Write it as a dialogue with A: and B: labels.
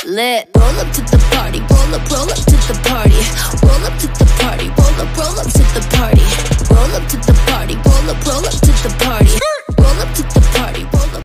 A: lit. Roll up to the party, roll up to the party. Roll up to the party, roll up to the party. Roll up to the party, roll up to the party.